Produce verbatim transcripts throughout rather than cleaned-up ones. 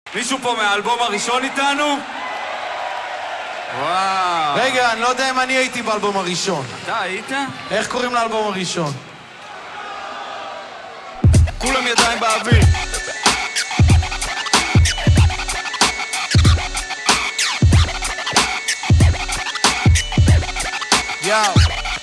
מישהו פה מהאלבום הראשון איתנו? וואו. רגע, אני לא יודע אם אני הייתי באלבום הראשון. אתה היית? איך קוראים לאלבום הראשון? כולם ידיים באוויר. יאו.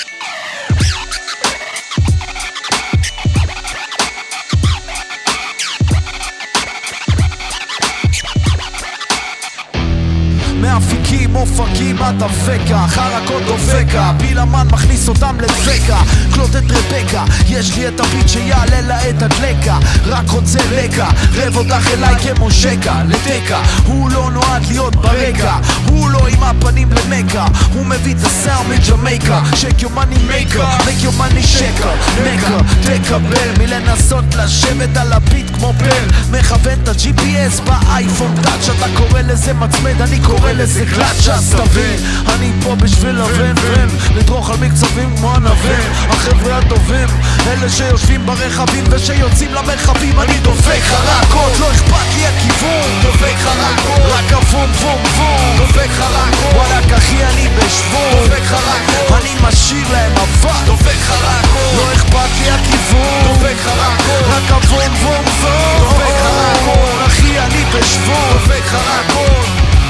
מאפיקים, אופקים, עד הפקה חרקות דופקה, פילמן מכניס אותם לדפקה קלוטת רבקה, יש לי את הביט שיעלה לה את הדלקה רק רוצה לקה, רב אותך אליי כמו שקה לדקה, הוא לא נועד להיות ברקע הוא לא עם הפנים למקה הוא מביא את הסאונד מג'מייקה shake your money maker, make your money shaker נקה, תקבל מלנסות לשבת על הביט כמו בל מכוון את ה-ג'י פי אס באייפון טאץ' אתה קורא לזה מצמד, אני קורא לזה קלאץ' אז תבין אני פה בשביל לבן ון לדרוך על מקצבים כמו הנבן החבר'ה הטובים אלה שיושבים ברכבים ושיוצאים למרחבים אני דופק חרקות לא אכפת לי הכיוון דופק חרקות רק הבום בום בום דופק חרקות וואלק אחי אני בשבום דופק חרקות אני משאיר להם אבק דופק חרקות לא אכפת לי הכיוון דופק חרקות רק הבום בום בום דופק חרקות אחי אני בשבום דופק חרקות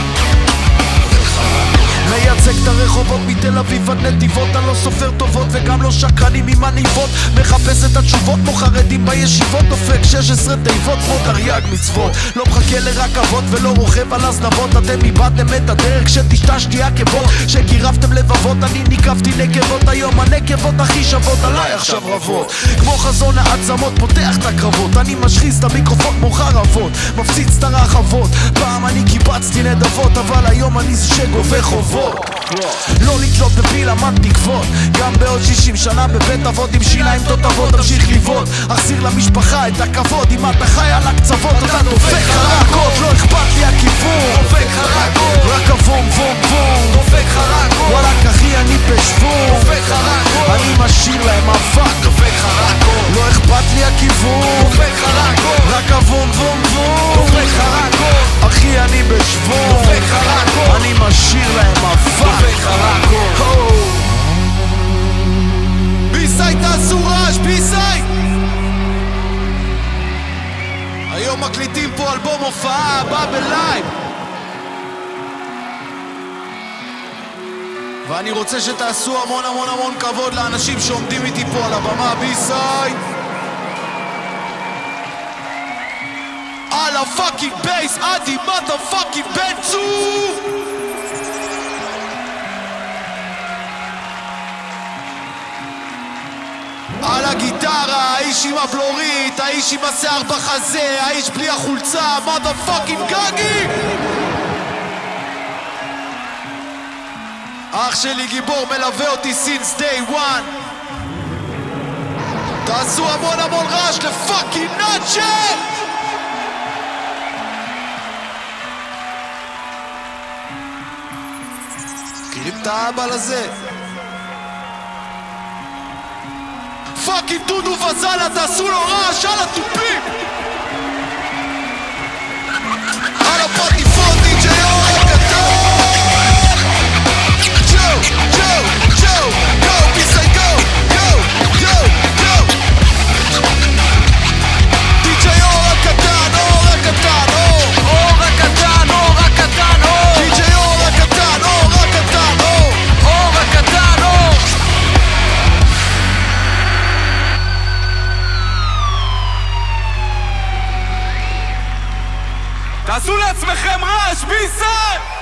מייצג את הרחובות מתל אביב עד נתיבות אני לא סופר טובות וגם לא שקרנים עם עניבות מחפש את התשובות כמו חרדים בישיבות דופק שש עשרה תיבות כמו תרי"ג מצוות לא מחכה לרכבות ולא רוכב על הזנבות אתם איבדתם את הדרך כשטשטשתי עקבות שגירפתם לבבות אני ניקבתי נקבות היום הנקבות הכי שוות עליי עכשיו רבות כמו חזון העצמות פותח את הקרבות אני משחיז את המיקרופון כמו חרבות מפציץ את הרחבות פעם אני קיבצתי נדבות אבל היום אני זה שגובה חובות לא לתלות בפיל עמד תקוות גם בעוד שישים שנה בבית אבות עם שיניים תותבות תמשיך לבעוט אחזיר למשפחה את הכבוד אם אתה חי על הקצוות אתה דופק חרקות לא אכפת לי הכיוון דופק חרקות רק הבום בום בום דופק חרקות וואלק אחי אני בשבום דופק חרקות אני משאיר להם אבק דופק חרקות לא אכפת לי הכיוון דופק חרקות רק הבום בום בום דופק חרקות אחי אני בשבום דופק חרקות אני משאיר להם אבק דופק חרקות בי-סייד תעשו רעש בי-סייד היום מקליטים פה אלבום הופעה בא בלייב ואני רוצה שתעשו המון המון המון כבוד לאנשים שעומדים איתי פה על הבמה בי-סייד על הפאקינג בייס עדי מטה פאקינג בן צור על הגיטרה, האיש עם הבלורית, האיש עם השיער בחזה, האיש בלי החולצה, motherfucking גגי! אח שלי גיבור מלווה אותי since day one תעשו המון המון רעש לפאקינג נאצ'ל! מכירים את האבל הזה? פאקינג דודו וזלה, תעשו לו רעש על התופים על הפטיפון די-ג'יי אור הקטן ג'ו, ג'ו, ג'ו, גו, בי-סייד גו, גו, גו, גו די-ג'יי אור הקטן, אור הקטן, אור אור הקטן, אור הקטן, אור די-ג'יי אור הקטן, אור הקטן, אור אור הקטן, אור תעשו לעצמכם רעש, בי-סייד!